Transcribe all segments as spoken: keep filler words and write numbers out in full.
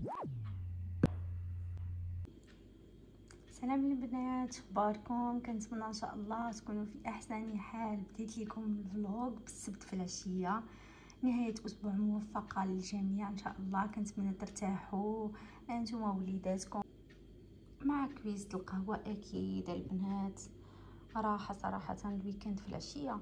سلام البنات، اخباركم؟ كنتمنى ان شاء الله تكونوا في احسن حال. بديت لكم الفلوق بالسبت في العشيه. نهايه اسبوع موفقه للجميع ان شاء الله. كنتمنى ترتاحوا انتم ووليداتكم مع كويس القهوه. اكيد البنات راحه صراحه. الويكند في العشيه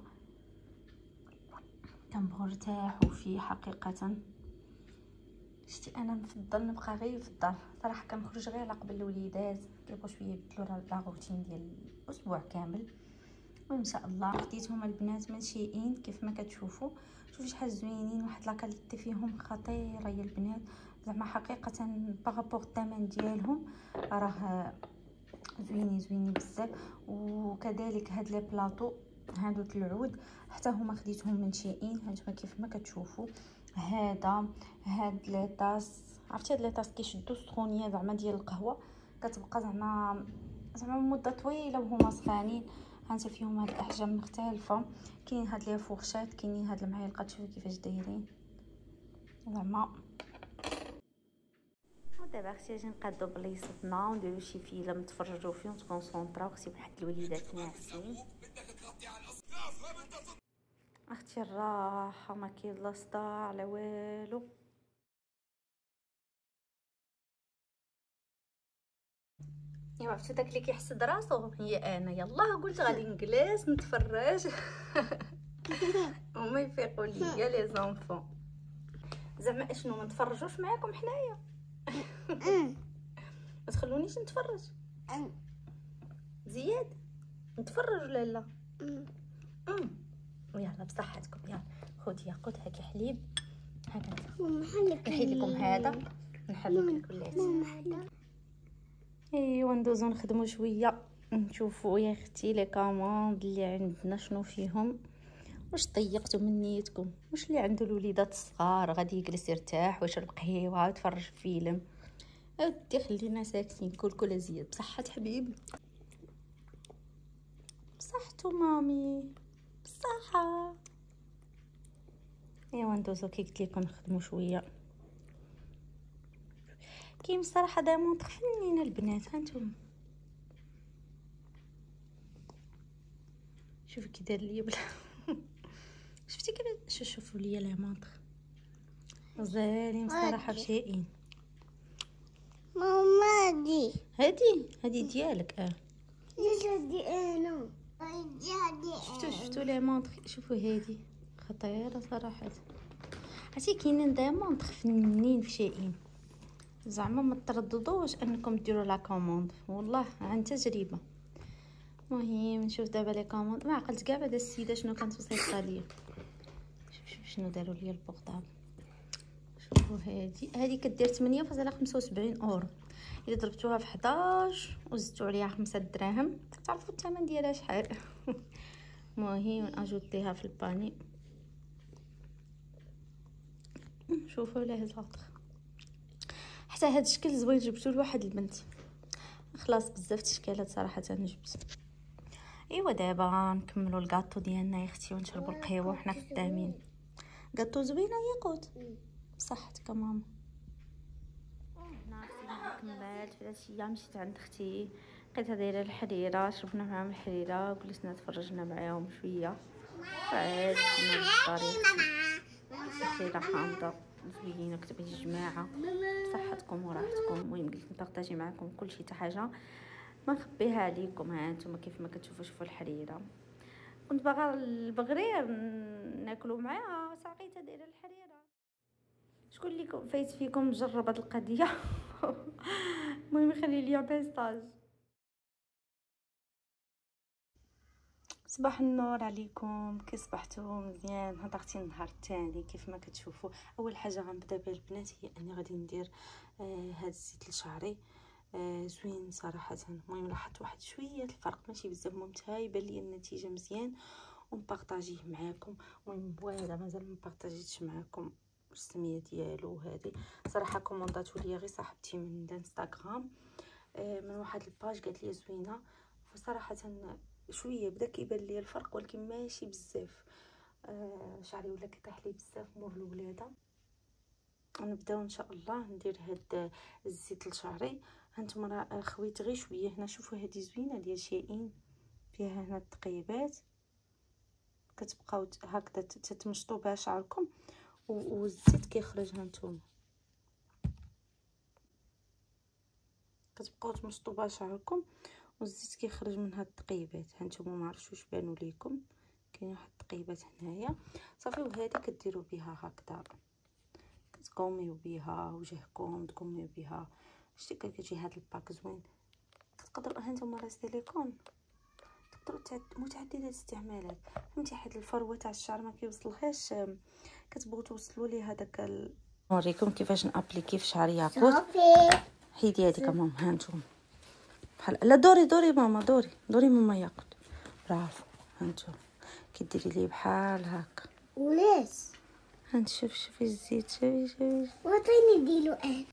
كنبغوا نرتاحوا فيه حقيقه. شتي انا نفضل نبقى غير في الدار صراحه. كنخرج غير على قبل الوليدات كيبغوا شويه يبدلوا لا روتين ديال الاسبوع كامل. وان شاء الله خديتهم البنات من شيئين كيف ما كتشوفوا. شوفوا شحال زوينين، واحد لاكاليتي فيهم خطيره يا البنات زعما حقيقه. بارابور الثمن ديالهم راه زوينين زوينين بزاف. وكذلك هاد لي بلاطو هادو العود حتى هما خديتهم من شيئين. هانتوما كيف ما كتشوفوا هذا هاد لي طاس. عرفتي هاد لي طاس كيشدوا السخونيه زعما ديال القهوه، كتبقى زعما زعما مده طويله وهما سخانين. هانت فيهم هاد الاحجام مختلفه. كاين هاد لي فورشات، كاينين هاد المعالق تشوفوا كيفاش دايرين زعما. ودابا اختي اجي نقادو بليصتنا ونديرو شي فيلم نتفرجوا فيه ونتكونسونطراو. اختي بحال الوليدات ناعسين. اختي الراحه ما كاين لا صداع لا والو. ايوا عرفتي داك اللي كيحسد راسو هي انا. يلا قلت غادي نجلس نتفرج وما يفيقوا ليا لي زونفون. زعما اشنو ما نتفرجوش معاكم حنايا؟ ما تخلونيش نتفرج زياد؟ نتفرج ولا لا؟ امم يلا بصحتكم. يلا خذي يا خذ هاكي حليب. هكا نحيد لكم هذا نحلك الكلات. ايوا ندوزو نخدمو شويه نشوفوا يا اختي لي كوموند اللي عندنا شنو فيهم. واش طيقتوا من نيتكم؟ واش اللي عنده الوليدات الصغار غادي يجلس يرتاح ويشرب قهيوه ويتفرج فيلم؟ اودي خلينا ساكتين. كل كل زياد بصحه حبيبي. بصحتو مامي بصحه. ايوا ندوزو كي قلت لكم نخدمو شويه. كاين بصراحه دا مونطخ فنينه البنات. هانتوما شوفوا كي دار ليا بلا شفتي كيفاش شوفوا ليا لا مونطخ غزالين بصراحه بشيئين. ماما دي هادي هادي ديالك. اه دي انا شفتوا شفتوا لي مونطخ. شوفوا هادي خطيره صراحه. عرفتي كاينين دا مونطخ فنين في شيئين زعما ما ترددوش انكم ديروا لا كوموند والله عن تجربه. المهم نشوف دابا لي كوموند. ما عقلت كاع بعدا السيده شنو كانت وصيفطه ليا. شوف شوف شنو داروا ليا البورطابل. شوفوا هادي هادي كدير ثمانية فاصلة خمسة وسبعين اورو. اذا ضربتوها في حداش وزدتوا عليها خمسة دراهم تعرفوا الثمن ديالها شحال. المهم اجوتيها في الباني. شوفوا ليه زاطخ. حتى هاد الشكل زوين جبتو لواحد البنت. خلاص بزاف الاشكالات صراحه جبت. ايوا دابا نكملوا الكاطو ديالنا يا اختي ونشربوا القهوه وحنا خدامين. كاطو زوينه ياقوت بصحتك ماما. هنا اختي كملت في العشيه مشيت عند اختي لقيتها دايره الحريره. شربنا معاهم الحريره وجلسنا تفرجنا معاهم شويه. عاد كنا للطريق الحريره حامضه زوينه كتبغي الجماعه بصحتكم وراحتكم. المهم قلت نبارطاجي معكم كل شيء حتى حاجه ما نخبيها عليكم. ها انتم كيف ما كتشوفوا شوفوا الحريره. كنت باغا البغرير ناكلو معاها ساقيتها دايره الحريره. شكون اللي فايت فيكم جرب هاد القضيه؟ المهم خلي ليا بيستاج. صباح النور عليكم. كي صبحتوا مزيان؟ هضرتي النهار الثاني كيف ما كتشوفوا. اول حاجه غنبدا بها البنات هي اني غادي ندير آه هاد الزيت لشعري. آه زوين صراحه. المهم لاحظت واحد شويه الفرق ماشي بزاف. ممتاز يبان لي النتيجه مزيان ونبارطاجيه معاكم. المهم بوالا مازال ما بارطاجيتش معاكم السميه ديالو. هذه صراحه كومونداتو ليا غير صاحبتي من الانستغرام آه من واحد الباج قالت لي زوينه. فصراحه شويه بدا كيبان لي الفرق ولكن ماشي بزاف. آه شعري ولا كيطيح لي بزاف مور الولاده. نبداو ان شاء الله. ندير هاد الزيت لشعري. هانتوما راه خويت غير شويه هنا. شوفوا هذه زوينه ديال شيئين، فيها هنا التقيبات كتبقاو هكذا تتمشطوا بها شعركم والزيت كيخرج. هانتوما كتبقاو تمشطوا بها شعركم والزيت كيخرج من هاد التقيبات. هانتوما ما عرفتش واش بانوا ليكم، كاين واحد التقيبات هنايا صافي. وهذه كديروا بها هكذا، كتقوميو بها وجهكم، تقوميو بها. شتي كتجي هاد الباك زوين. تقدروا هانتوما راه سيليكون، تقدروا متعدده الاستعمالات. فهمتي هاد الفروه تاع الشعر ما كيوصلهاش، كتبغوا توصلوا ليه هذاك ال... نوريكم كيفاش نابليكي في شعري ياقوت. حيدي هذيك ماما. هانتوما بحال لا دوري دوري ماما، دوري دوري ماما ياقوت. برافو. هانتوما كديري ليه بحال هكا. وليس هانت شوف شوفي الزيت، شوفي شوفي وعطيني ديلو اه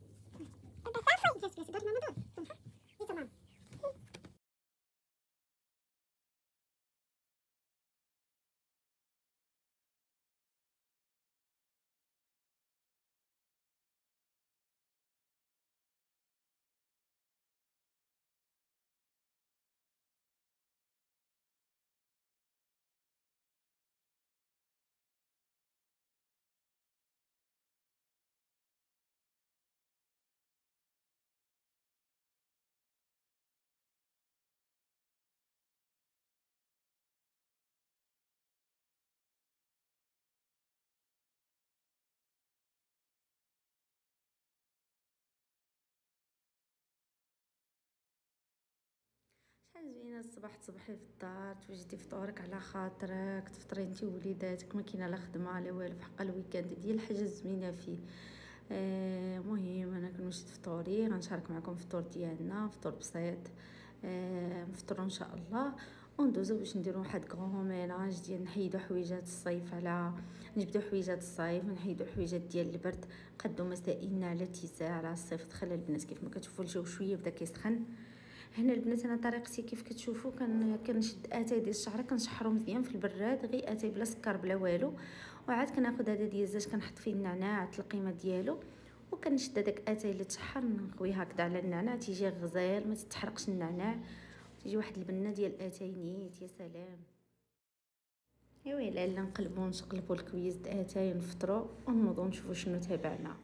شحال زوينه الصباح تصبحي في الدار، توجدي فطورك على خاطرك، تفطري انت ووليداتك، ما كاينه لا خدمه لا والو، في حق الويكاند ديال الحاجه الزوينه فيه. آه مهم انا كنمشي فطوري، غنشارك معكم الفطور ديالنا، فطور بسيط. آه نفطروا ان شاء الله وندوزو باش نديرو واحد كغون ميناج ديال نحيدو حويجات الصيف على نجبدو حويجات الصيف ونحيدو حويجات ديال البرد. قدو مسائلنا على اتساع على الصيف. دخل البنات كيف ما كتشوفوا الجو شويه بدا كيسخن. هنا البنات انا طريقتي كيف كتشوفوا، كان كنشد اتاي ديال الشعر كنشحرو مزيان في البراد، غير اتاي بلا سكر بلا والو. وعاد كناخذ هذا ديال الزيت كنحط فيه النعناع القيمه ديالو، وكنشد هذاك اتاي اللي تشحر نخويه هكذا على النعناع، تيجي غزال ما تتحرقش النعناع، تيجي واحد البنه ديال الاتاي نيت. يا سلام. ايوا لالا نقلبوا نشقلبوا الكويز د اتاي نفطروا ونوضوا نشوفوا شنو تابعنا.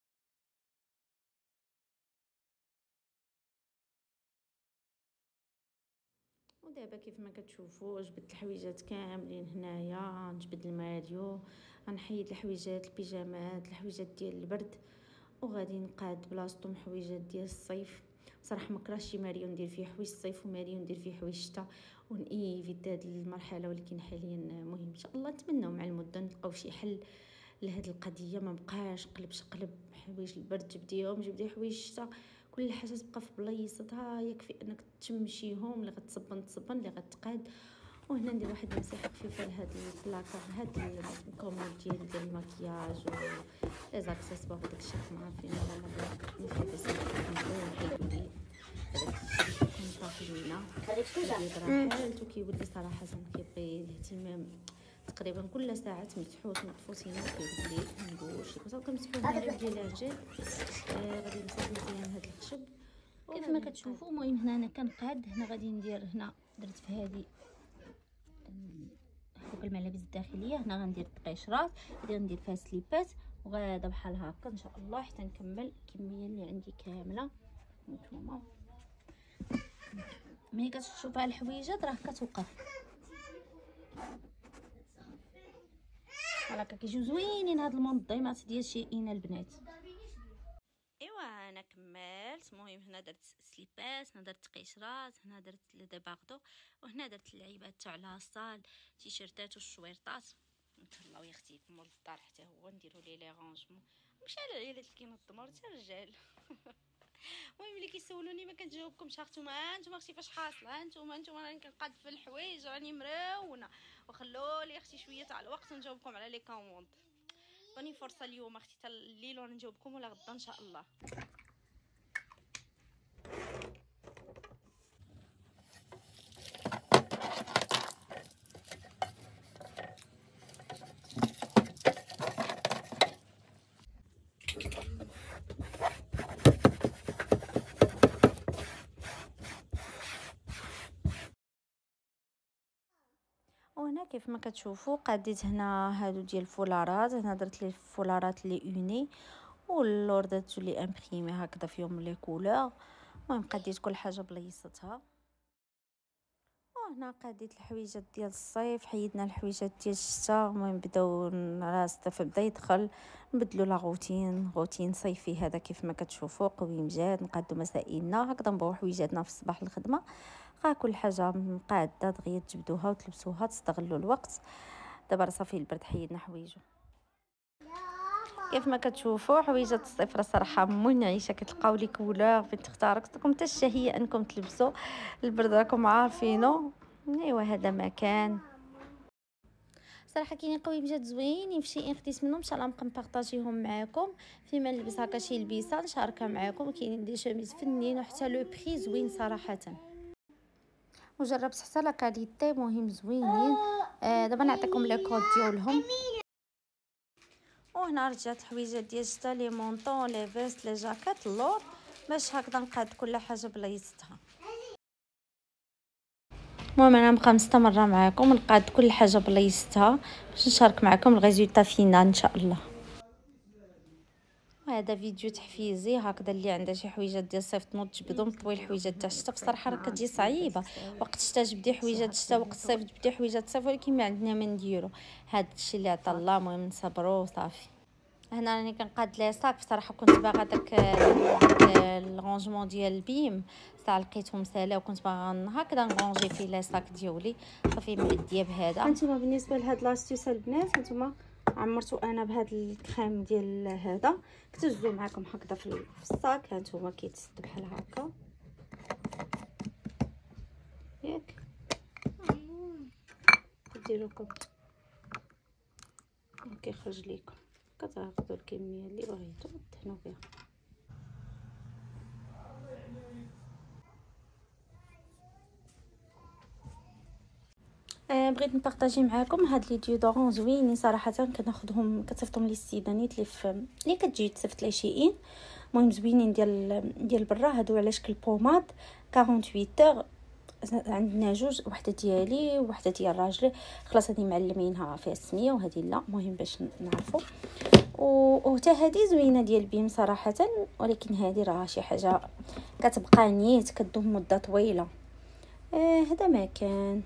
ودابا كيف ما كتشوفوا جبدت الحويجات كاملين هنايا، نجبد الماريو، غنحيد الحويجات البيجامات الحويجات ديال البرد، وغادي نقاد بلاصتهم حويجات ديال الصيف. بصراحه ما كرهتش شي ماريو ندير فيه حوايج الصيف وماريو ندير فيه حوايج الشتاء ونيفيت هاد المرحله ولكن حاليا مهم ان شاء الله نتمنوا مع المده نلقاو شي حل لهاد القضيه. ما بقاش قلب شقلب حوايج البرد جبديهم جبدي حوايج الشتاء، كل حاجه تبقى في بلايصتها، يكفي انك تمشيهم اللي غتصبن تصبن اللي غتقاد. وهنا ندير واحد المساحه خفيفه لهاد البلاكار، هاد الكومود ديال ديال المكياج و لي زاكسيسوار وداكشي راكم عارفين ماما نحب بزاف نحيدو ليه هذاك الشيء كيكون صافي لينا كيبقى حالته كيولي صراحه كيبغي الاهتمام. تقريبا كل ساعه تمسحوه تنظفوا سينا كيولي نقوش كنصاوب كنمسحوه غير بجيلاجين. آه غادي نمسح مزيان هاد الخشب كيف ما كتشوفوا. المهم هنا انا كنقاد، هنا غادي ندير، هنا درت في هذه فوق الملابس الداخليه، هنا غندير القشرات، غادي ندير فيها سليبات وغادا بحال هكا ان شاء الله حتى نكمل الكميه اللي عندي كامله. نتوما ملي كتشوفوا الحويجات راه كتوقف هكا كيجيو زوينين هاد المنظمات ديال شيئين البنات. ايوا انا كملت. المهم هنا درت سليبات، هنا درت قشرات، هنا درت ديباردو، وهنا درت اللعيبات تاع لاصال تيشيرتات والشويرطات. نتهلاو يا اختي مول الدار حتى هو نديروا ليه لي رونجمون. مشى على العيالات اللي كينظموا حتى الرجال. المهم اللي كيسولوني ما كنجاوبكمش. اختوما انتوما اختي فاش حاصله؟ انتوما انتوما راني كنقاد في الحوايج راني مرونه، وخلوا لي اختي شويه تاع الوقت نجاوبكم على لي كوموند. عطوني فرصه اليوم اختي حتى الليل وانا نجاوبكم ولا غدا ان شاء الله. كيف ما كتشوفوا قاديت هنا هادو ديال الفولارات. هنا درت لي الفولارات لي اوني واللور درتو لي امبريمي هكذا فيهم لي كولور. المهم قاديت كل حاجه بلايصتها. وهنا قاديت الحويجات ديال الصيف، حيدنا الحويجات ديال الشتاء. المهم بداو الصيف بدا يدخل، نبدلوا لا روتين روتين صيفي هذا كيف ما كتشوفوا قوي مجاد. نقادو مسائلنا هكذا، نبغوا حويجاتنا في الصباح الخدمه. راه كل حاجه مقاده دغيا تجبدوها وتلبسوها تستغلوا الوقت. دابا صافي البرد حيدنا حويجو. كيف ما كتشوفوا حويجات الصيف راه صراحه منعشه، كتلقاو لي كولور فين تختاروا. لكم تشهيه انكم تلبسوا البرد راكم عارفينه. ايوا هذا مكان صراحه كاينين قوي بجد زوينين في شي خديت منهم ان شاء الله نبقى نبارطاجيهم معكم. فيما نلبس هكا شي لبسه نشاركها معكم. كاينين دي شوميز فنين وحتى لو بري زوين صراحه. وجربت حتى لا كاليتي مهم زوينين. آه دابا نعطيكم لي كود ديالهم. وهنا رجعت حويجات ديال الشتا لي مونطون لي فيست لي جاكيت اللور باش هكذا نقاد كل حاجه بلايصتها. المهم انا نبقى مستمره معكم ونقاد كل حاجه بلايصتها باش نشارك معكم الريزولطا فينال ان شاء الله. وهذا فيديو تحفيزي هكذا اللي عندها شي حويجات ديال الصيف تنوض تجبدهم طوي الحويجات تاع الشتا. بصراحه راه كتجي صعيبه وقت الشتا جبدي حويجات الشتا، وقت الصيف جبدي حويجات الصيف، ولكن ما عندنا ما نديرو. هذا الشيء اللي عطا الله. المهم نصبروا وصافي. هنا راني كنقاد لي صاك. بصراحه كنت باغا داك الرونجمون ديال البيم تاع لقيتهم سالا وكنت باغا هكذا نغونجي فيه لي صاك ديالي. صافي معديه بهذا. هانتوما بالنسبه لهاد لاستيوس البنات، هانتوما عمرتو انا بهاد الكريم ديال هذا كتهزو معكم هكذا في الصاك. هانتوما كيتسد بحال هكا ياك، ديروكم كيخرج ليكم كتاخذوا الكميه اللي بغيتو وتدهنوا بها. آه بغيت نبارطاجي معكم هاد لي ديودورون زوينين صراحه. كناخذهم كتصيفطهم لي السيدانيت اللي في اللي كتجي تصيفط لي شيئين. المهم زوينين ديال ديال برا. هادو على شكل بوماد ثمانية وأربعين اور. عندنا جوج، وحده ديالي وحده ديال راجلي. خلاص هذه معلمينها فيها السميه وهذه لا، مهم باش نعرفوا. وحتى هذه زوينه ديال بيم صراحه، ولكن هذه راه شي حاجه كتبقى نيت كدوم مده طويله. آه هذا ما كان.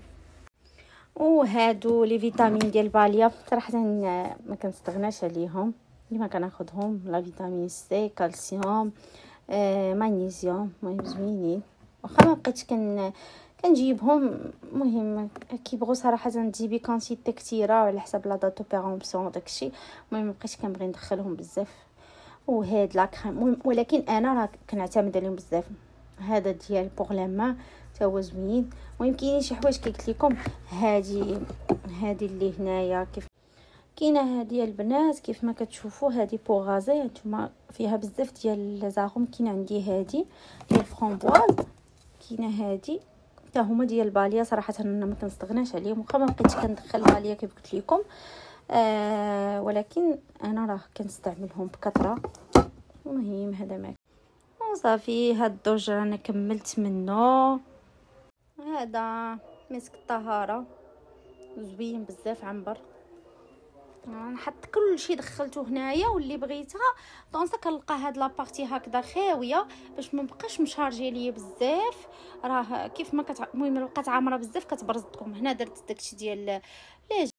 وهادو لي فيتامين ديال باليا صراحه ما كنستغناش عليهم، ديما كناخذهم. لا فيتامين سي، كالسيوم، آه مغنيسيوم. المهم زوينين. واخا ما بقيتش كن كنجيبهم. المهم كيبغوا صراحه تجيبي كونتيتي كثيره على حساب لا داتو بيرامبسيون داكشي. المهم ما بقيتش كنبغي ندخلهم بزاف. وهاد لا كريم، ولكن انا راه كنعتمد عليهم بزاف. هذا ديال بوغ لا مان تا هو زوين. المهم كاينين شي حوايج كي قلت لكم. هذه هذه اللي هنايا كيف كاينه ديال البنات كيف ما كتشوفوا. هذه بوغازي نتوما فيها بزاف ديال لازاغوم. كاين عندي هذه ديال فرامبواز، كاينه هذه حتى هما ديال باليا. صراحه انا ما كنستغناش عليهم، واخا ما بقيتش كندخل باليا كيف قلت لكم. آه ولكن انا راه كنستعملهم بكثره. المهم هذا ما وصافي. هاد الدرج انا كملت منه. هذا مسك الطهاره زوين بزاف عنبر. نحط كل شيء دخلته هنايا واللي بغيتها. دونك كنلقى هاد لابارتي هكذا خاويه باش ما بقاش مشارجي ليا بزاف. راه كيف ما كت المهم لو بقات عامره بزاف كتبرز لكم. هنا درت داكشي ديال لي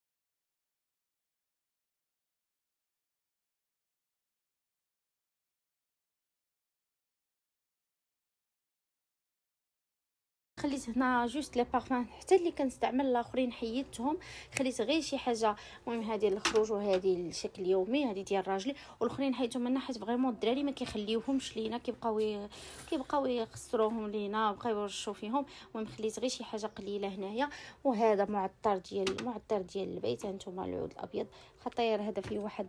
خليت هنا جوست لي بارفان حتى اللي كنستعمل الاخرين حيدتهم. خليت غير شي حاجه. المهم هذه الخروج وهذه الشكل اليومي هذه ديال راجلي، والاخرين حيدتهم من ناحيه فريمون الدراري ما كيخليوهمش لينا، كيبقاو كيبقاو يخسروهم لينا وبقاو يرشوا فيهم. المهم خليت غير شي حاجه قليله هنايا. وهذا معطر ديال معطر ديال البيت. هانتوما العود الابيض خطير. هذا فيه واحد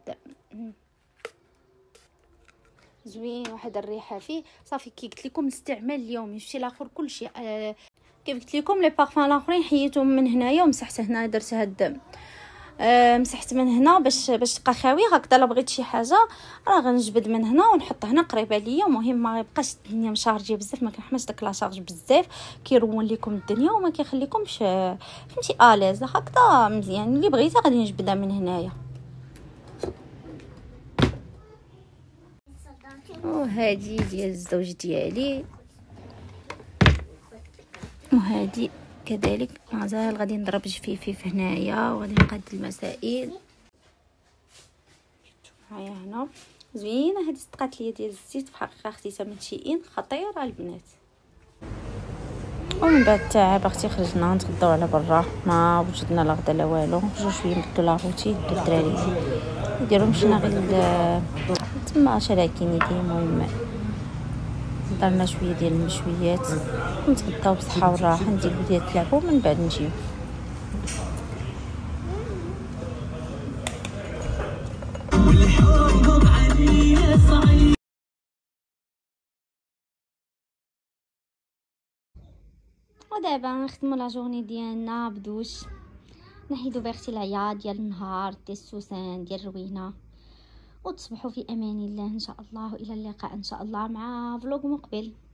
زوين، واحد الريحه فيه صافي. كي قلت لكم الاستعمال اليومي. شفتي الاخر كلشي آه كيف قلت لكم لي بارفان الاخرين حييتهم من هنايا ومسحت هنا. درت هاد آه مسحت من هنا باش باش تبقى خاويه هكذا. الا بغيت شي حاجه راه غنجبد من هنا ونحط هنا قريبه ليا. المهم ما يبقاش الدنيا مشارجيه بزاف، ما كنحماش داك لا شارج بزاف كيرون لكم الدنيا وما كيخليكمش فهمتي اليز هكذا مزيان. اللي بغيتها غادي نجبدها من هنايا. وهادي ديال الزوج ديالي وهادي كذلك مازال غادي نضرب جفيفيف هنايا وغادي نقاد المسائل. معايا هنا زوينه هذه صدقات ليا ديال الزيت، في الحقيقه خديتها من شيئين خطيره البنات. ومن بعد التعب اختي خرجنا نتغداو على برا، ما وجدنا لا غدا لا والو. خرجوا شويه نبدلوا لا روتين دو الدراري يديروا مشينا غير تما شراكين يدي. المهم درنا شويه ديال المشويات نتغداو بصحه وراحه، نديرو ديال تلعبوا من بعد نجيو. ودابا نختموا لا جورني ديالنا بدوش، نحيدو بغيتي العياط ديال النهار ديال السوسان ديال الروينه، وتصبحوا في امان الله ان شاء الله، والى اللقاء ان شاء الله مع فلوق مقبل.